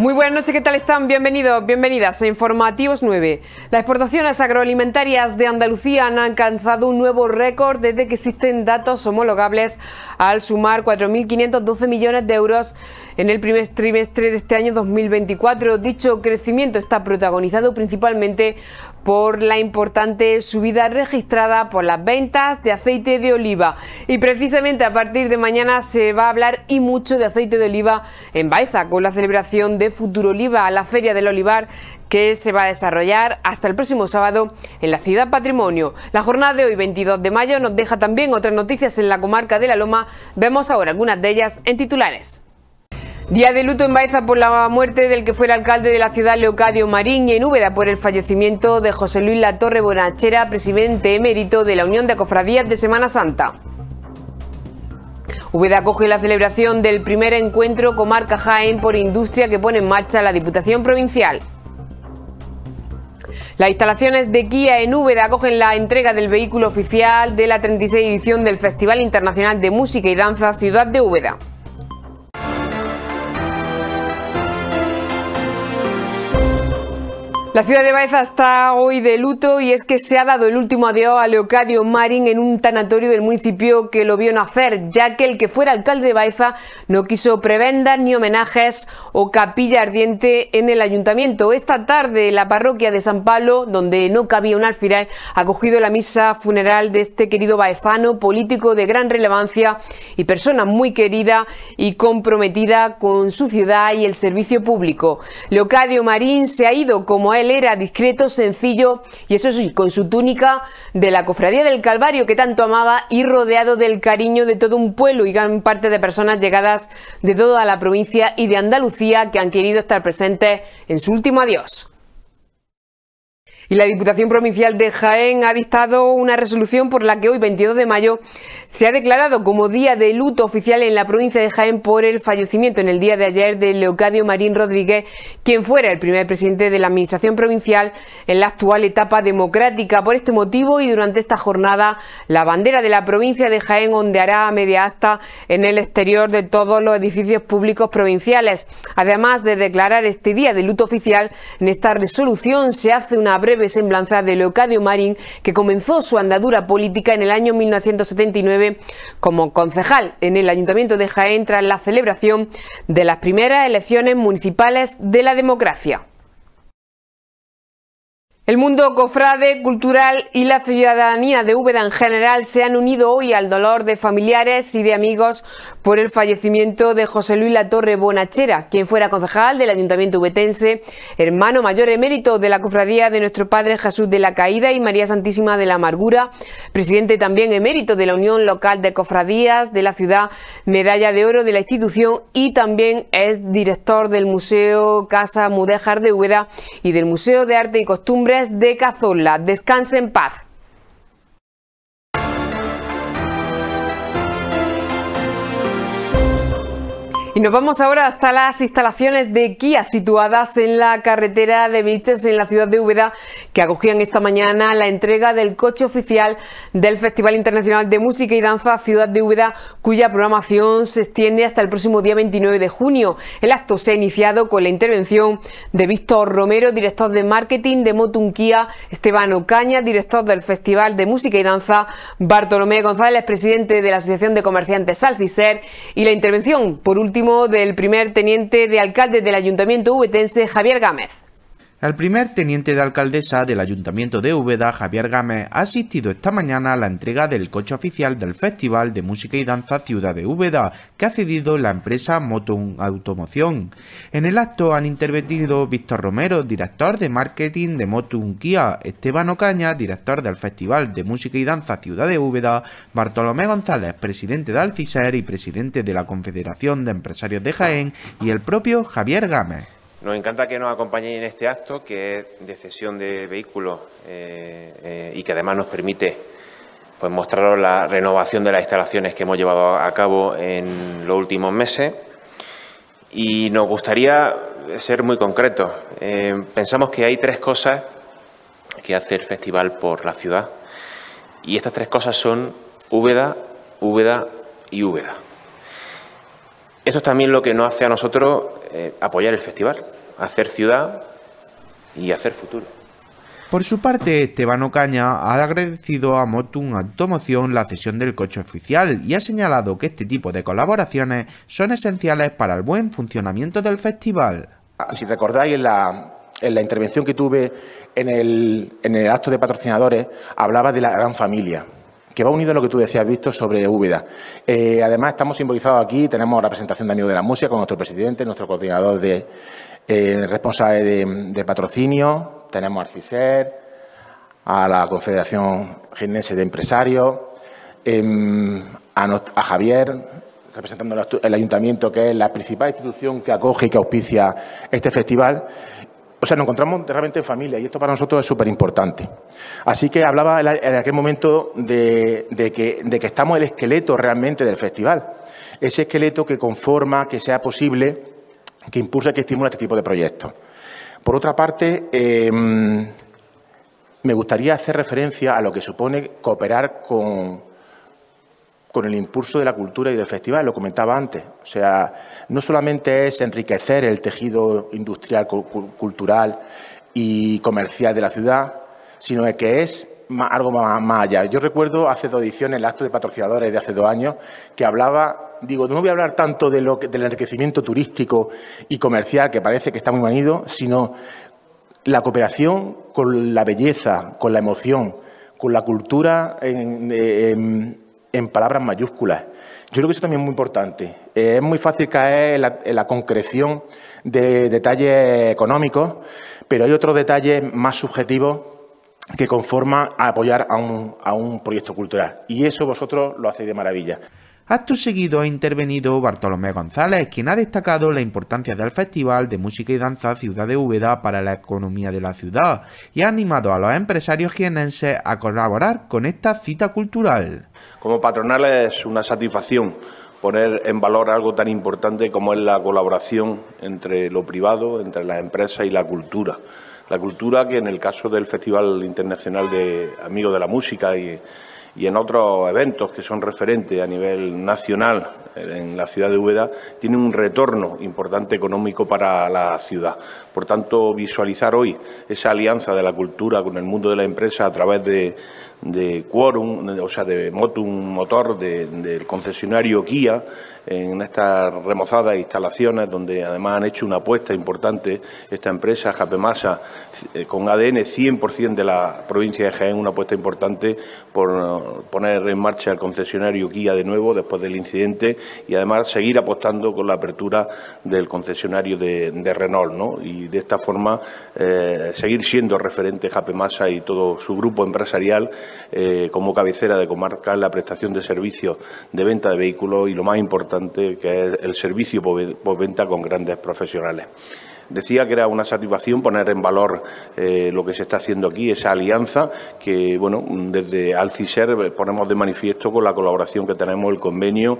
Muy buenas noches, ¿qué tal están? Bienvenidos, bienvenidas a Informativos 9. Las exportaciones agroalimentarias de Andalucía han alcanzado un nuevo récord desde que existen datos homologables al sumar 4.512 millones de euros en el primer trimestre de este año 2024. Dicho crecimiento está protagonizado principalmente por la importante subida registrada por las ventas de aceite de oliva. Y precisamente a partir de mañana se va a hablar y mucho de aceite de oliva en Baeza, con la celebración de Futuroliva, la Feria del Olivar, que se va a desarrollar hasta el próximo sábado en la Ciudad Patrimonio. La jornada de hoy, 22 de mayo, nos deja también otras noticias en la comarca de La Loma. Vemos ahora algunas de ellas en titulares. Día de luto en Baeza por la muerte del que fuera alcalde de la ciudad, Leocadio Marín, y en Úbeda por el fallecimiento de José Luis Latorre Bonachera, presidente emérito de la Unión de Cofradías de Semana Santa. Úbeda acoge la celebración del primer encuentro Comarca Jaén por Industria que pone en marcha la Diputación Provincial. Las instalaciones de Kia en Úbeda acogen la entrega del vehículo oficial de la 36 edición del Festival Internacional de Música y Danza Ciudad de Úbeda. La ciudad de Baeza está hoy de luto y es que se ha dado el último adiós a Leocadio Marín en un tanatorio del municipio que lo vio nacer, ya que el que fuera alcalde de Baeza no quiso prebendas ni homenajes o capilla ardiente en el ayuntamiento. Esta tarde la parroquia de San Pablo, donde no cabía un alfiler, ha acogido la misa funeral de este querido baezano, político de gran relevancia y persona muy querida y comprometida con su ciudad y el servicio público. Leocadio Marín se ha ido como él era, discreto, sencillo y eso sí, con su túnica de la Cofradía del Calvario que tanto amaba y rodeado del cariño de todo un pueblo y gran parte de personas llegadas de toda la provincia y de Andalucía que han querido estar presentes en su último adiós. Y la Diputación Provincial de Jaén ha dictado una resolución por la que hoy, 22 de mayo, se ha declarado como día de luto oficial en la provincia de Jaén por el fallecimiento en el día de ayer de Leocadio Marín Rodríguez, quien fuera el primer presidente de la Administración Provincial en la actual etapa democrática. Por este motivo y durante esta jornada, la bandera de la provincia de Jaén ondeará a media asta en el exterior de todos los edificios públicos provinciales. Además de declarar este día de luto oficial, en esta resolución se hace una breve semblanza de Leocadio Marín, que comenzó su andadura política en el año 1979 como concejal en el Ayuntamiento de Jaén tras la celebración de las primeras elecciones municipales de la democracia. El mundo cofrade, cultural y la ciudadanía de Úbeda en general se han unido hoy al dolor de familiares y de amigos por el fallecimiento de José Luis Latorre Bonachera, quien fuera concejal del Ayuntamiento ubetense, hermano mayor emérito de la Cofradía de Nuestro Padre Jesús de la Caída y María Santísima de la Amargura, presidente también emérito de la Unión Local de Cofradías de la ciudad, medalla de oro de la institución y también es director del Museo Casa Mudéjar de Úbeda y del Museo de Arte y Costumbres de Cazorla. Descanse en paz. Y nos vamos ahora hasta las instalaciones de Kia situadas en la carretera de Vilches en la ciudad de Úbeda, que acogían esta mañana la entrega del coche oficial del Festival Internacional de Música y Danza Ciudad de Úbeda, cuya programación se extiende hasta el próximo día 29 de junio. El acto se ha iniciado con la intervención de Víctor Romero, director de marketing de Motum Kia, Esteban Ocaña, director del Festival de Música y Danza, Bartolomé González, presidente de la Asociación de Comerciantes Alciser, y la intervención, por último, del primer teniente de alcalde del Ayuntamiento ubetense, Javier Gámez. El primer teniente de alcaldesa del Ayuntamiento de Úbeda, Javier Gámez, ha asistido esta mañana a la entrega del coche oficial del Festival de Música y Danza Ciudad de Úbeda, que ha cedido la empresa Motum Automoción. En el acto han intervenido Víctor Romero, director de marketing de Motum Kia, Esteban Ocaña, director del Festival de Música y Danza Ciudad de Úbeda, Bartolomé González, presidente de Alciser y presidente de la Confederación de Empresarios de Jaén, y el propio Javier Gámez. Nos encanta que nos acompañéis en este acto, que es de cesión de vehículos y que además nos permite pues, mostraros la renovación de las instalaciones que hemos llevado a cabo en los últimos meses. Y nos gustaría ser muy concretos. Pensamos que hay tres cosas que hace el festival por la ciudad. Y estas tres cosas son Úbeda, Úbeda y Úbeda. Eso es también lo que nos hace a nosotros apoyar el festival, hacer ciudad y hacer futuro. Por su parte, Esteban Ocaña ha agradecido a Motum Automoción la cesión del coche oficial y ha señalado que este tipo de colaboraciones son esenciales para el buen funcionamiento del festival. Si recordáis, en la intervención que tuve en el acto de patrocinadores, hablaba de la gran familia, que va unido a lo que tú decías, Víctor, sobre Úbeda. Además, estamos simbolizados aquí, tenemos representación de Amigos de la Música con nuestro presidente, nuestro coordinador responsable de patrocinio, tenemos al CISER, a la Confederación Jiennense de Empresarios, a Javier, representando el Ayuntamiento, que es la principal institución que acoge y que auspicia este festival. O sea, nos encontramos realmente en familia y esto para nosotros es súper importante. Así que hablaba en aquel momento de que estamos el esqueleto realmente del festival. Ese esqueleto que conforma, que sea posible, que impulsa, que estimula este tipo de proyectos. Por otra parte, me gustaría hacer referencia a lo que supone cooperar con el impulso de la cultura y del festival, lo comentaba antes. O sea, no solamente es enriquecer el tejido industrial, cultural y comercial de la ciudad, sino que es algo más allá. Yo recuerdo hace 2 ediciones, el acto de patrocinadores de hace 2 años, que hablaba, digo, no voy a hablar tanto del enriquecimiento turístico y comercial, que parece que está muy manido, sino la cooperación con la belleza, con la emoción, con la cultura en palabras mayúsculas. Yo creo que eso también es muy importante. Es muy fácil caer en la concreción de detalles económicos, pero hay otros detalles más subjetivos que conforman a apoyar a un proyecto cultural. Y eso vosotros lo hacéis de maravilla. Acto seguido ha intervenido Bartolomé González, quien ha destacado la importancia del Festival de Música y Danza Ciudad de Úbeda para la economía de la ciudad y ha animado a los empresarios jiennenses a colaborar con esta cita cultural. Como patronal es una satisfacción poner en valor algo tan importante como es la colaboración entre lo privado, entre las empresas y la cultura. La cultura que en el caso del Festival Internacional de Amigos de la Música y en otros eventos que son referentes a nivel nacional en la ciudad de Úbeda, tiene un retorno importante económico para la ciudad. Por tanto, visualizar hoy esa alianza de la cultura con el mundo de la empresa a través de Quorum, o sea, de Motum Motor, del concesionario Kia, en estas remozadas instalaciones donde además han hecho una apuesta importante esta empresa, Japemasa, con ADN 100% de la provincia de Jaén, una apuesta importante por poner en marcha el concesionario Kia de nuevo después del incidente y además seguir apostando con la apertura del concesionario de Renault, ¿no? Y de esta forma seguir siendo referente Japemasa y todo su grupo empresarial como cabecera de comarca en la prestación de servicios de venta de vehículos y lo más importante que es el servicio postventa con grandes profesionales. Decía que era una satisfacción poner en valor lo que se está haciendo aquí, esa alianza que, bueno, desde Alciser ponemos de manifiesto con la colaboración que tenemos, el convenio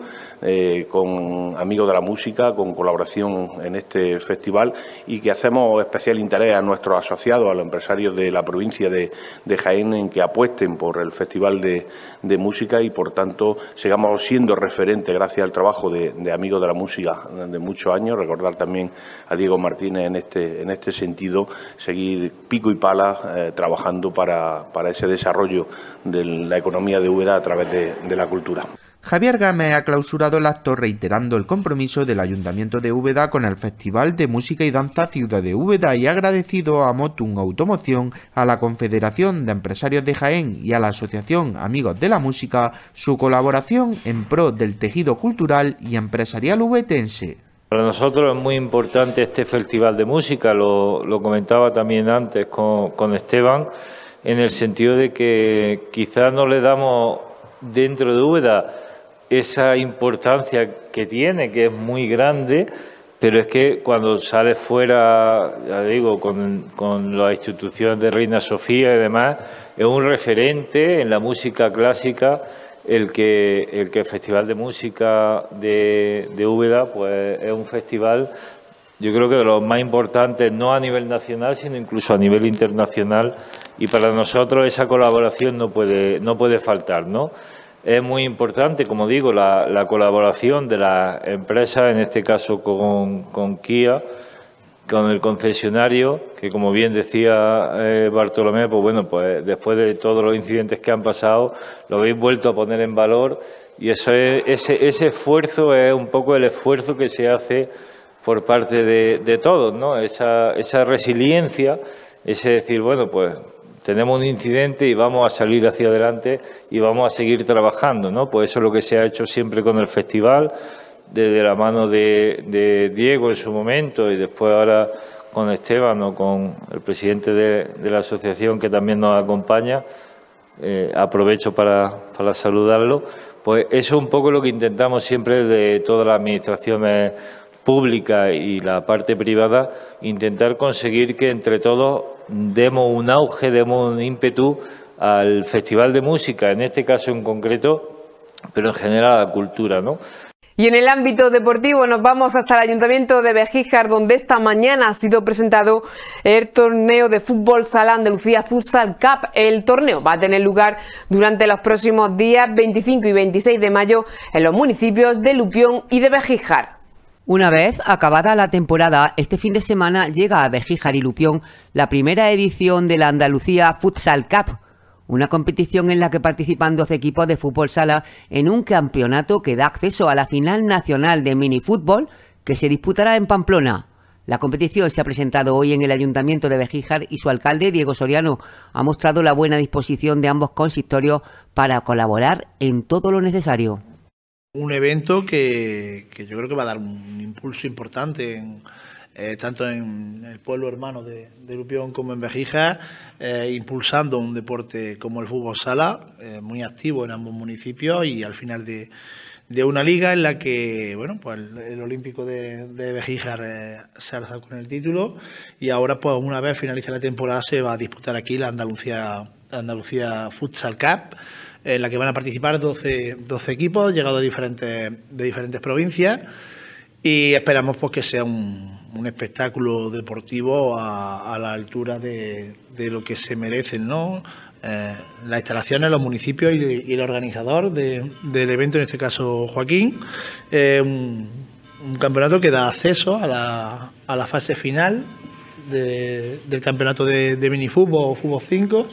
con Amigos de la Música, con colaboración en este festival y que hacemos especial interés a nuestros asociados, a los empresarios de la provincia de Jaén, en que apuesten por el Festival de Música y, por tanto, sigamos siendo referentes gracias al trabajo de Amigos de la Música de muchos años. Recordar también a Diego Martínez en este sentido, seguir pico y pala trabajando para ese desarrollo de la economía de Úbeda a través de la cultura. Javier Gámez ha clausurado el acto reiterando el compromiso del Ayuntamiento de Úbeda con el Festival de Música y Danza Ciudad de Úbeda y ha agradecido a Motum Automoción, a la Confederación de Empresarios de Jaén y a la Asociación Amigos de la Música su colaboración en pro del tejido cultural y empresarial ubetense. Para nosotros es muy importante este festival de música, lo comentaba también antes con Esteban, en el sentido de que quizás no le damos dentro de Úbeda esa importancia que tiene, que es muy grande, pero es que cuando sale fuera, ya digo, con las instituciones de Reina Sofía y demás, es un referente en la música clásica. El que el Festival de Música de Úbeda pues es un festival, yo creo que de los más importantes, no a nivel nacional, sino incluso a nivel internacional, y para nosotros esa colaboración no puede faltar, ¿no? Es muy importante, como digo, la colaboración de las empresas, en este caso con Kia, con el concesionario, que como bien decía Bartolomé, pues bueno, pues después de todos los incidentes que han pasado, lo habéis vuelto a poner en valor, y ese esfuerzo es un poco el esfuerzo que se hace por parte de todos, ¿no? Esa resiliencia, ese decir, bueno, pues tenemos un incidente y vamos a salir hacia adelante y vamos a seguir trabajando, ¿no? Pues eso es lo que se ha hecho siempre con el festival, desde la mano de Diego en su momento y después ahora con Esteban o con el presidente de la asociación que también nos acompaña. Aprovecho para saludarlo. Pues eso es un poco lo que intentamos siempre de todas las administraciones pública y la parte privada, intentar conseguir que entre todos demos un auge, demos un ímpetu al Festival de Música, en este caso en concreto, pero en general a la cultura, ¿no? Y en el ámbito deportivo nos vamos hasta el Ayuntamiento de Begíjar, donde esta mañana ha sido presentado el torneo de fútbol sala Andalucía Futsal Cup. El torneo va a tener lugar durante los próximos días 25 y 26 de mayo en los municipios de Lupión y de Begíjar. Una vez acabada la temporada, este fin de semana llega a Begíjar y Lupión la primera edición de la Andalucía Futsal Cup, una competición en la que participan 12 equipos de fútbol sala en un campeonato que da acceso a la final nacional de minifútbol que se disputará en Pamplona. La competición se ha presentado hoy en el Ayuntamiento de Begíjar y su alcalde, Diego Soriano, ha mostrado la buena disposición de ambos consistorios para colaborar en todo lo necesario. Un evento que yo creo que va a dar un impulso importante tanto en el pueblo hermano de Lupión como en Begíjar, impulsando un deporte como el fútbol sala, muy activo en ambos municipios y al final de una liga en la que bueno, pues el Olímpico de Begíjar se ha alzado con el título y ahora pues una vez finaliza la temporada se va a disputar aquí la Andalucía Futsal Cup, en la que van a participar 12 equipos llegados de diferentes provincias y esperamos pues que sea un espectáculo deportivo a la altura de lo que se merecen, ¿no? Las instalaciones, los municipios y el organizador del evento, en este caso Joaquín, un campeonato que da acceso a la fase final del campeonato de minifútbol o fútbol 5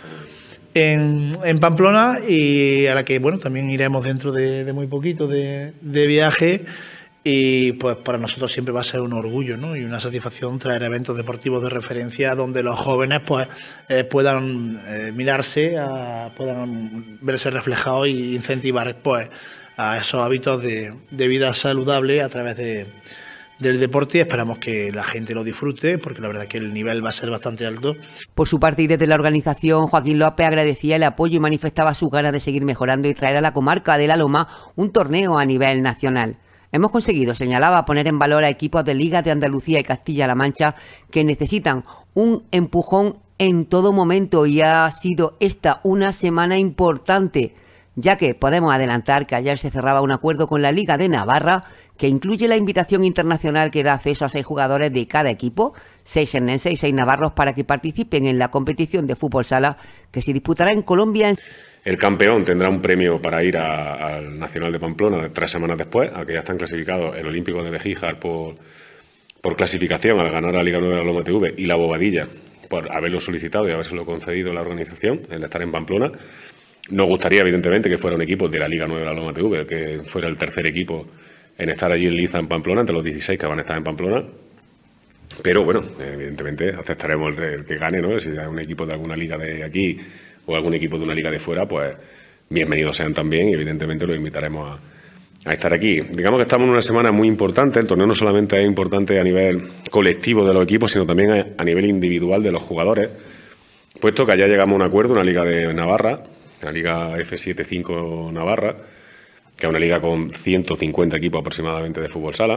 en Pamplona y a la que bueno también iremos dentro de muy poquito de viaje y pues para nosotros siempre va a ser un orgullo, ¿no? Y una satisfacción traer eventos deportivos de referencia donde los jóvenes pues puedan mirarse, puedan verse reflejados y incentivar pues a esos hábitos de vida saludable a través del deporte y esperamos que la gente lo disfrute porque la verdad que el nivel va a ser bastante alto. Por su parte y desde la organización, Joaquín López agradecía el apoyo y manifestaba sus ganas de seguir mejorando y traer a la comarca de La Loma un torneo a nivel nacional. Hemos conseguido, señalaba, poner en valor a equipos de ligas de Andalucía y Castilla-La Mancha que necesitan un empujón en todo momento y ha sido esta una semana importante, ya que podemos adelantar que ayer se cerraba un acuerdo con la Liga de Navarra que incluye la invitación internacional que da acceso a 6 jugadores de cada equipo, 6 jiennenses y 6 navarros, para que participen en la competición de fútbol sala que se disputará en Colombia. El campeón tendrá un premio para ir al Nacional de Pamplona 3 semanas después, al que ya están clasificados el Olímpico de Begíjar por clasificación al ganar la Liga 9 de la Loma TV y la Bobadilla por haberlo solicitado y habérselo concedido la organización, el estar en Pamplona. Nos gustaría, evidentemente, que fuera un equipo de la Liga 9 de la Loma TV, que fuera el tercer equipo en estar allí en liza en Pamplona, entre los 16 que van a estar en Pamplona. Pero bueno, evidentemente aceptaremos el que gane, ¿no? Si hay un equipo de alguna liga de aquí o algún equipo de una liga de fuera, pues bienvenidos sean también y evidentemente los invitaremos a estar aquí. Digamos que estamos en una semana muy importante. El torneo no solamente es importante a nivel colectivo de los equipos, sino también a nivel individual de los jugadores, puesto que allá llegamos a un acuerdo, una liga de Navarra, la Liga F75 Navarra, que es una liga con 150 equipos aproximadamente de fútbol sala,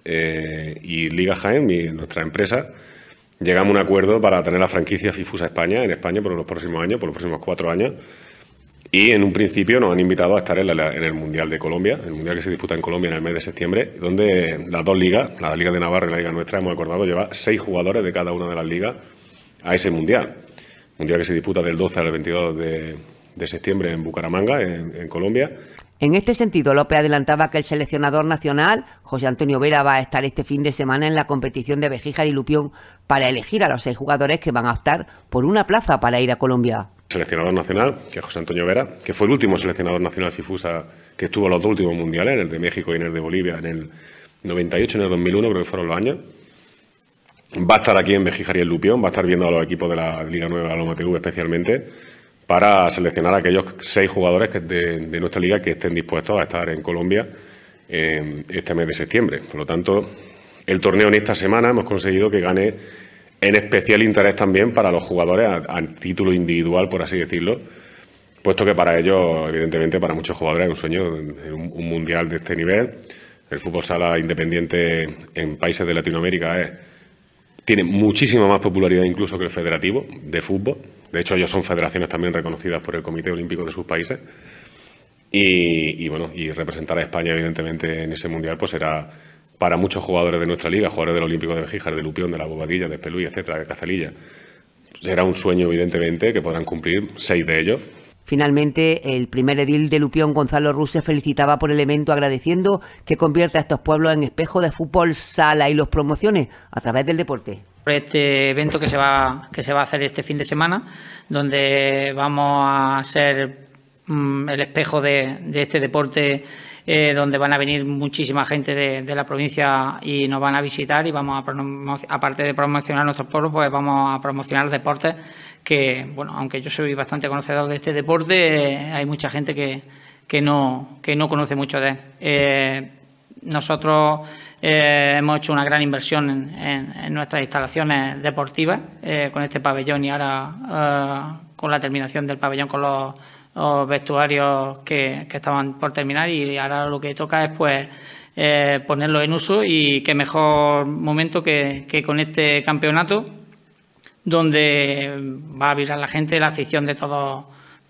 y Liga Jaén, nuestra empresa, llegamos a un acuerdo para tener la franquicia FIFUSA España en España por los próximos años, por los próximos 4 años, y en un principio nos han invitado a estar en el Mundial de Colombia, el Mundial que se disputa en Colombia en el mes de septiembre, donde las 2 ligas, la Liga de Navarra y la Liga nuestra, hemos acordado llevar 6 jugadores de cada una de las ligas a ese Mundial. Mundial que se disputa del 12 al 22 de septiembre en Bucaramanga, en Colombia. En este sentido, López adelantaba que el seleccionador nacional, José Antonio Vera, va a estar este fin de semana en la competición de Bejíjar y Lupión para elegir a los 6 jugadores que van a optar por una plaza para ir a Colombia. Seleccionador nacional, que es José Antonio Vera, que fue el último seleccionador nacional FIFUSA que estuvo en los 2 últimos mundiales, en el de México y en el de Bolivia, en el 98 y en el 2001, creo que fueron los años. Va a estar aquí en Bejíjar y en Lupión, va a estar viendo a los equipos de la Liga 9, la Loma TV especialmente, para seleccionar a aquellos 6 jugadores de nuestra liga que estén dispuestos a estar en Colombia este mes de septiembre. Por lo tanto, el torneo en esta semana hemos conseguido que gane en especial interés también para los jugadores a título individual, por así decirlo, puesto que para ellos, evidentemente, para muchos jugadores es un sueño un mundial de este nivel. El fútbol sala independiente en países de Latinoamérica tiene muchísima más popularidad incluso que el federativo de fútbol. De hecho, ellos son federaciones también reconocidas por el Comité Olímpico de sus países. Y bueno, y representar a España, evidentemente, en ese mundial, pues será para muchos jugadores de nuestra liga, jugadores del Olímpico de Bejíjar, de Lupión, de la Bobadilla, de Espelúy, etcétera, de Cazalilla. Será un sueño, evidentemente, que podrán cumplir 6 de ellos. Finalmente, el primer edil de Lupión, Gonzalo Ruse, felicitaba por el evento, agradeciendo que convierta a estos pueblos en espejo de fútbol sala y los promocione a través del deporte. Este evento que se va a hacer este fin de semana, donde vamos a ser el espejo de este deporte, donde van a venir muchísima gente de la provincia y nos van a visitar, y vamos a, aparte de promocionar nuestros pueblos, pues vamos a promocionar deportes que, bueno, aunque yo soy bastante conocedor de este deporte, hay mucha gente que no conoce mucho de él. Nosotros hemos hecho una gran inversión en nuestras instalaciones deportivas con este pabellón, y ahora con la terminación del pabellón, con los vestuarios que estaban por terminar, y ahora lo que toca es pues ponerlo en uso, y qué mejor momento que con este campeonato, donde va a vibrar la gente, la afición de todos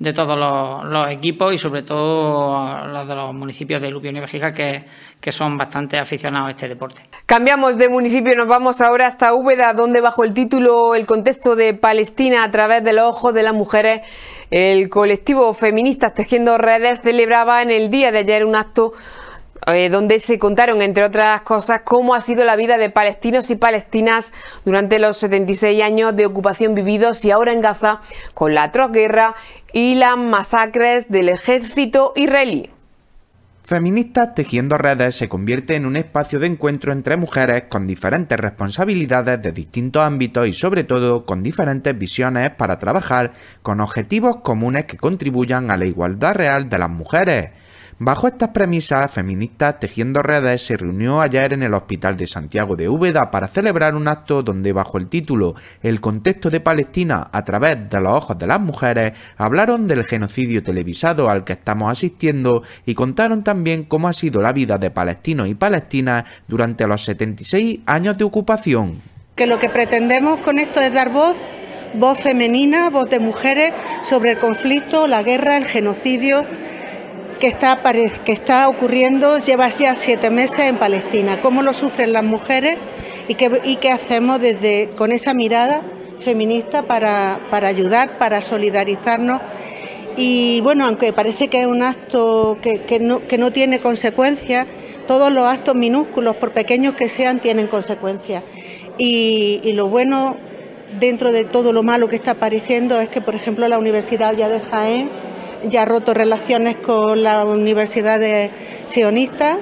los equipos, y sobre todo los de los municipios de Lupión y Bejíjar, que son bastante aficionados a este deporte. Cambiamos de municipio y nos vamos ahora hasta Úbeda, donde bajo el título El contexto de Palestina a través de los ojos de las mujeres, el colectivo Feministas Tejiendo Redes celebraba en el día de ayer un acto donde se contaron, entre otras cosas, cómo ha sido la vida de palestinos y palestinas durante los 76 años de ocupación vividos y ahora en Gaza, con la atroz guerra y las masacres del ejército israelí. Feministas Tejiendo Redes se convierte en un espacio de encuentro entre mujeres con diferentes responsabilidades de distintos ámbitos y sobre todo con diferentes visiones para trabajar con objetivos comunes que contribuyan a la igualdad real de las mujeres. Bajo estas premisas, Feministas Tejiendo Redes se reunió ayer en el Hospital de Santiago de Úbeda para celebrar un acto donde, bajo el título El contexto de Palestina a través de los ojos de las mujeres, hablaron del genocidio televisado al que estamos asistiendo y contaron también cómo ha sido la vida de palestinos y palestinas durante los 76 años de ocupación. Que lo que pretendemos con esto es dar voz femenina, voz de mujeres sobre el conflicto, la guerra, el genocidio que está ocurriendo, lleva ya 7 meses en Palestina, cómo lo sufren las mujeres y qué hacemos con esa mirada feminista para ayudar, para solidarizarnos. Y bueno, aunque parece que es un acto que no tiene consecuencias, todos los actos minúsculos, por pequeños que sean, tienen consecuencias. Y lo bueno, dentro de todo lo malo que está apareciendo, es que, por ejemplo, la Universidad de Jaén ya ha roto relaciones con las universidades sionistas.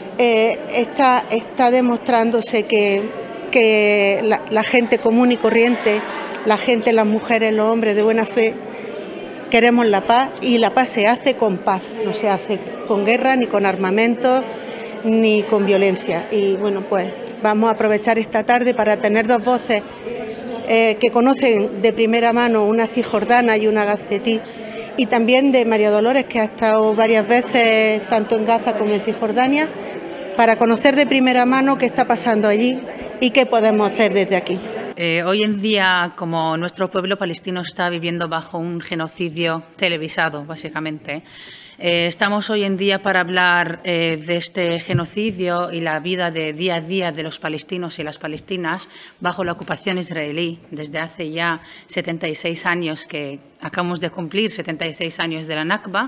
Está demostrándose que la gente común y corriente, la gente, las mujeres, los hombres de buena fe, queremos la paz, y la paz se hace con paz, no se hace con guerra, ni con armamento, ni con violencia. Y bueno, pues vamos a aprovechar esta tarde para tener 2 voces que conocen de primera mano, una cisjordana y una gazetí, y también de María Dolores, que ha estado varias veces tanto en Gaza como en Cisjordania, para conocer de primera mano qué está pasando allí y qué podemos hacer desde aquí. Hoy en día, como nuestro pueblo palestino está viviendo bajo un genocidio televisado, básicamente, Estamos hoy en día para hablar de este genocidio y la vida de día a día de los palestinos y las palestinas bajo la ocupación israelí desde hace ya 76 años que acabamos de cumplir, 76 años de la Nakba.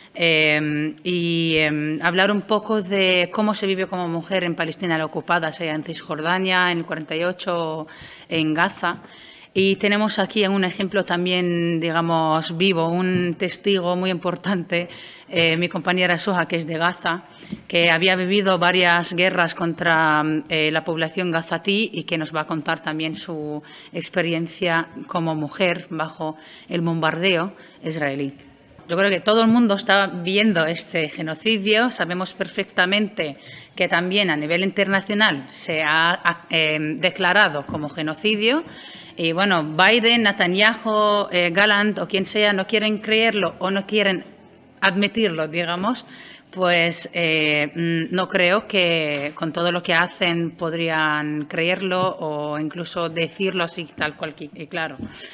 Hablar un poco de cómo se vive como mujer en Palestina la ocupada, sea en Cisjordania, en el 48, en Gaza. Y tenemos aquí un ejemplo también, digamos, vivo, un testigo muy importante, mi compañera Soha, que es de Gaza, que había vivido varias guerras contra la población gazatí y que nos va a contar también su experiencia como mujer bajo el bombardeo israelí. Yo creo que todo el mundo está viendo este genocidio. Sabemos perfectamente que también a nivel internacional se ha declarado como genocidio. Y bueno, Biden, Netanyahu, Gallant o quien sea no quieren creerlo o no quieren admitirlo, digamos, pues no creo que con todo lo que hacen podrían creerlo o incluso decirlo así tal cual y claro.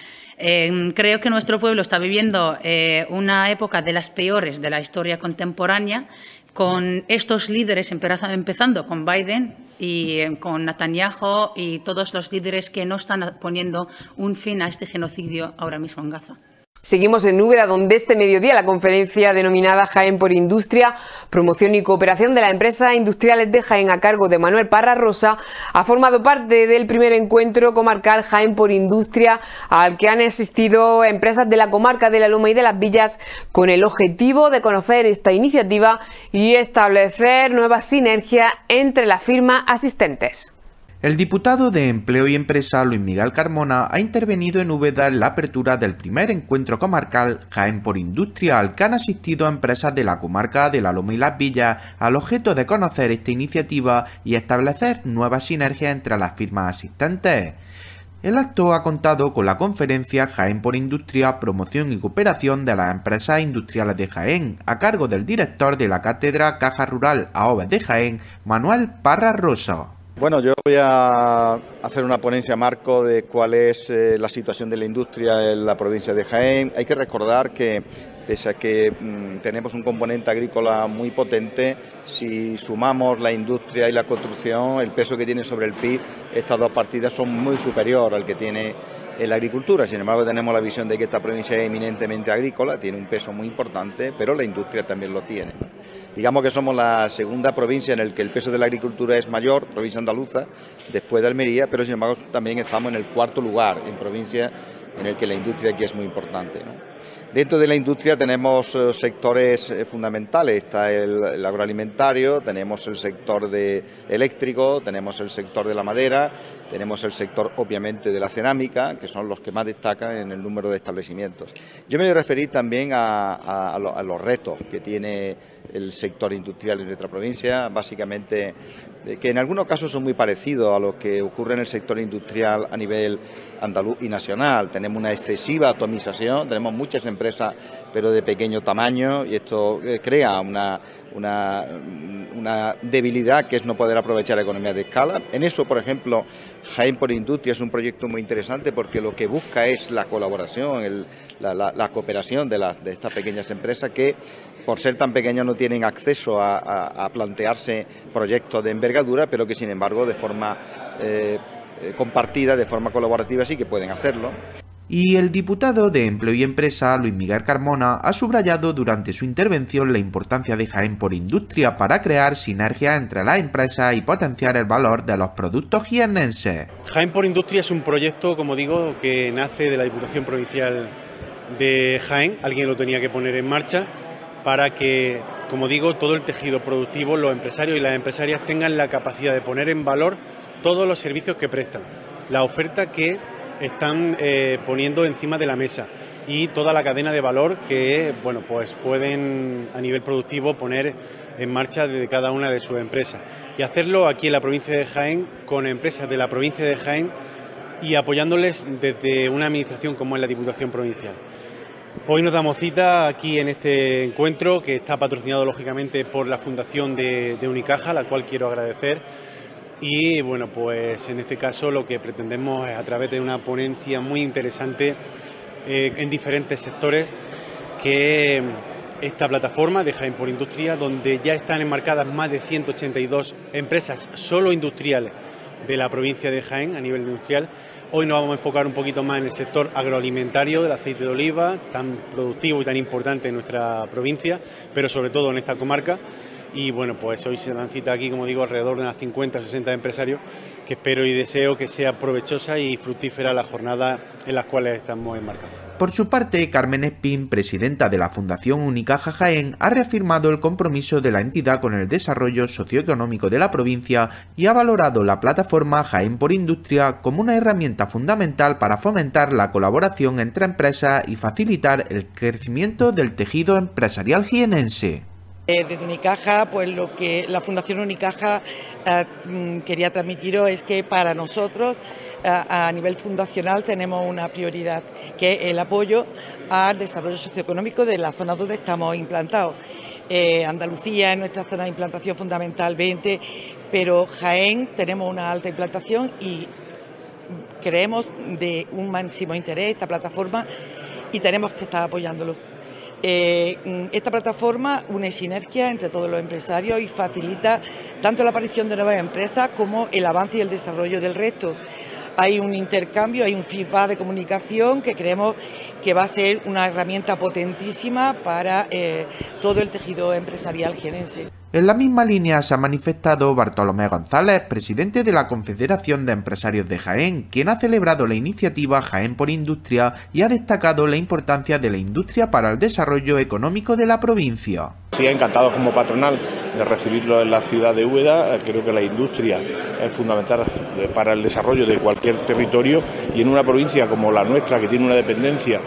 Creo que nuestro pueblo está viviendo una época de las peores de la historia contemporánea, con estos líderes, empezando con Biden y con Netanyahu y todos los líderes que no están poniendo un fin a este genocidio ahora mismo en Gaza. Seguimos en Úbeda, donde este mediodía la conferencia denominada Jaén por Industria, Promoción y Cooperación de las Empresas Industriales de Jaén a cargo de Manuel Parra Rosa ha formado parte del primer encuentro comarcal Jaén por Industria al que han asistido empresas de la comarca de la Loma y de las Villas con el objetivo de conocer esta iniciativa y establecer nuevas sinergias entre las firmas asistentes. El diputado de Empleo y Empresa, Luis Miguel Carmona, ha intervenido en Úbeda en la apertura del primer encuentro comarcal Jaén por Industria, al que han asistido empresas de la comarca de la Loma y las Villas, al objeto de conocer esta iniciativa y establecer nuevas sinergias entre las firmas asistentes. El acto ha contado con la conferencia Jaén por Industria, Promoción y Cooperación de las Empresas Industriales de Jaén, a cargo del director de la Cátedra Caja Rural AOVE de Jaén, Manuel Parra Rosa. Bueno, yo voy a hacer una ponencia marco de cuál es la situación de la industria en la provincia de Jaén. Hay que recordar que, pese a que tenemos un componente agrícola muy potente, si sumamos la industria y la construcción, el peso que tiene sobre el PIB, estas dos partidas son muy superior al que tiene en la agricultura. Sin embargo, tenemos la visión de que esta provincia es eminentemente agrícola, tiene un peso muy importante, pero la industria también lo tiene. Digamos que somos la segunda provincia en la que el peso de la agricultura es mayor, provincia andaluza, después de Almería, pero sin embargo también estamos en el cuarto lugar en provincia en el que la industria aquí es muy importante, ¿no? Dentro de la industria tenemos sectores fundamentales, está el agroalimentario, tenemos el sector eléctrico, tenemos el sector de la madera, tenemos el sector obviamente de la cerámica, que son los que más destacan en el número de establecimientos. Yo me voy a referir también a los retos que tiene el sector industrial en nuestra provincia, básicamente que en algunos casos son muy parecidos a lo que ocurre en el sector industrial a nivel andaluz y nacional. Tenemos una excesiva atomización, tenemos muchas empresas pero de pequeño tamaño y esto crea una debilidad que es no poder aprovechar economías de escala. En eso, por ejemplo, Jaén por Industria es un proyecto muy interesante porque lo que busca es la colaboración, la cooperación de estas pequeñas empresas que, por ser tan pequeñas, no tienen acceso a plantearse proyectos de envergadura, pero que sin embargo de forma compartida, de forma colaborativa sí que pueden hacerlo. Y el diputado de Empleo y Empresa, Luis Miguel Carmona, ha subrayado durante su intervención la importancia de Jaén por Industria para crear sinergias entre las empresas y potenciar el valor de los productos jiennenses. Jaén por Industria es un proyecto, como digo, que nace de la Diputación Provincial de Jaén. Alguien lo tenía que poner en marcha para que, como digo, todo el tejido productivo, los empresarios y las empresarias tengan la capacidad de poner en valor todos los servicios que prestan, la oferta que están poniendo encima de la mesa y toda la cadena de valor que pues pueden a nivel productivo poner en marcha desde cada una de sus empresas y hacerlo aquí en la provincia de Jaén con empresas de la provincia de Jaén y apoyándoles desde una administración como es la Diputación Provincial. Hoy nos damos cita aquí en este encuentro que está patrocinado lógicamente por la Fundación de Unicaja, la cual quiero agradecer. Y bueno, pues en este caso lo que pretendemos es, a través de una ponencia muy interesante en diferentes sectores, que esta plataforma de Jaén por Industria, donde ya están enmarcadas más de 182 empresas solo industriales de la provincia de Jaén a nivel industrial. Hoy nos vamos a enfocar un poquito más en el sector agroalimentario del aceite de oliva, tan productivo y tan importante en nuestra provincia, pero sobre todo en esta comarca. Y bueno, pues hoy se dan cita aquí, como digo, alrededor de unas 50 o 60 empresarios, que espero y deseo que sea provechosa y fructífera la jornada en las cuales estamos enmarcados. Por su parte, Carmen Espín, presidenta de la Fundación Unicaja Jaén, ha reafirmado el compromiso de la entidad con el desarrollo socioeconómico de la provincia y ha valorado la plataforma Jaén por Industria como una herramienta fundamental para fomentar la colaboración entre empresas y facilitar el crecimiento del tejido empresarial jienense. Desde Unicaja, pues lo que la Fundación Unicaja quería transmitiros es que para nosotros a nivel fundacional tenemos una prioridad, que es el apoyo al desarrollo socioeconómico de la zona donde estamos implantados. Andalucía es nuestra zona de implantación fundamental 20, pero Jaén tenemos una alta implantación y creemos de un máximo interés esta plataforma y tenemos que estar apoyándolo. Esta plataforma une sinergia entre todos los empresarios y facilita tanto la aparición de nuevas empresas como el avance y el desarrollo del resto. Hay un intercambio, hay un feedback de comunicación que creemos que va a ser una herramienta potentísima para todo el tejido empresarial jienense. En la misma línea se ha manifestado Bartolomé González, presidente de la Confederación de Empresarios de Jaén, quien ha celebrado la iniciativa Jaén por Industria y ha destacado la importancia de la industria para el desarrollo económico de la provincia. Sí, encantados como patronal de recibirlo en la ciudad de Úbeda. Creo que la industria es fundamental para el desarrollo de cualquier territorio y en una provincia como la nuestra, que tiene una dependencia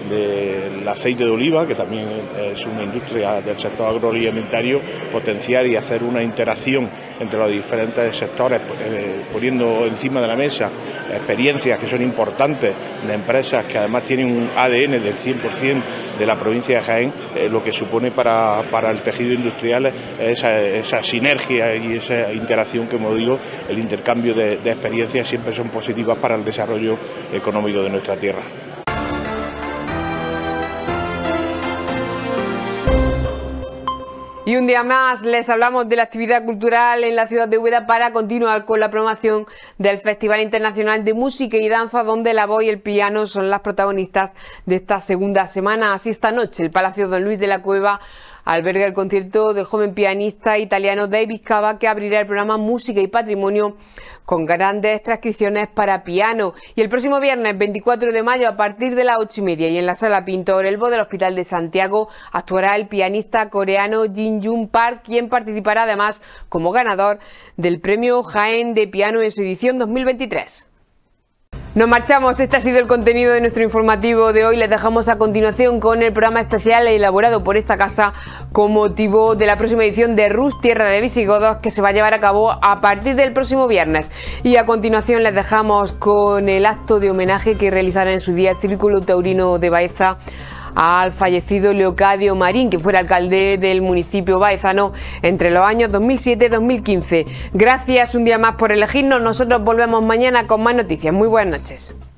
del aceite de oliva, que también es una industria del sector agroalimentario, potenciar y hacer una interacción entre los diferentes sectores, poniendo encima de la mesa experiencias que son importantes de empresas que además tienen un ADN del 100% de la provincia de Jaén, lo que supone para el tejido industrial esa sinergia y esa interacción que, como digo, el intercambio de experiencias siempre son positivas para el desarrollo económico de nuestra tierra. Y un día más les hablamos de la actividad cultural en la ciudad de Úbeda para continuar con la programación del Festival Internacional de Música y Danza, donde la voz y el piano son las protagonistas de esta segunda semana. Así esta noche el Palacio Don Luis de la Cueva alberga el concierto del joven pianista italiano David Cava, que abrirá el programa Música y Patrimonio con grandes transcripciones para piano. Y el próximo viernes 24 de mayo a partir de las 8:30 y en la Sala Pintor Elbo del Hospital de Santiago actuará el pianista coreano Jin Jun Park, quien participará además como ganador del Premio Jaén de Piano en su edición 2023. Nos marchamos, este ha sido el contenido de nuestro informativo de hoy. Les dejamos a continuación con el programa especial elaborado por esta casa con motivo de la próxima edición de Rus, Tierra de Visigodos, que se va a llevar a cabo a partir del próximo viernes. Y a continuación les dejamos con el acto de homenaje que realizará en su día el Círculo Taurino de Baeza al fallecido Leocadio Marín, que fue el alcalde del municipio baezano entre los años 2007 y 2015. Gracias un día más por elegirnos. Nosotros volvemos mañana con más noticias. Muy buenas noches.